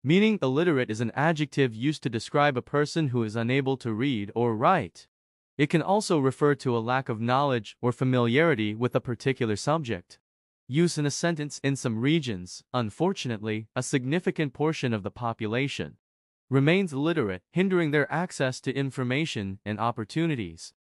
Meaning illiterate is an adjective used to describe a person who is unable to read or write. It can also refer to a lack of knowledge or familiarity with a particular subject. Use in a sentence: in some regions, unfortunately, a significant portion of the population remains illiterate, hindering their access to information and opportunities.